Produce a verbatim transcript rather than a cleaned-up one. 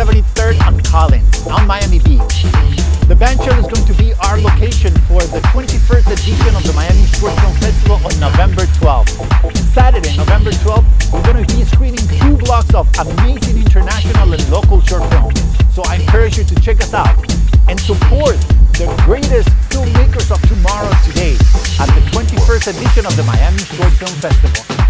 seventy-third and Collins on Miami Beach. The Bandshell is going to be our location for the twenty-first edition of the Miami Short Film Festival on November twelfth. Saturday, November twelfth, we're going to be screening two blocks of amazing international and local short films. So I encourage you to check us out and support the greatest filmmakers of tomorrow today at the twenty-first edition of the Miami Short Film Festival.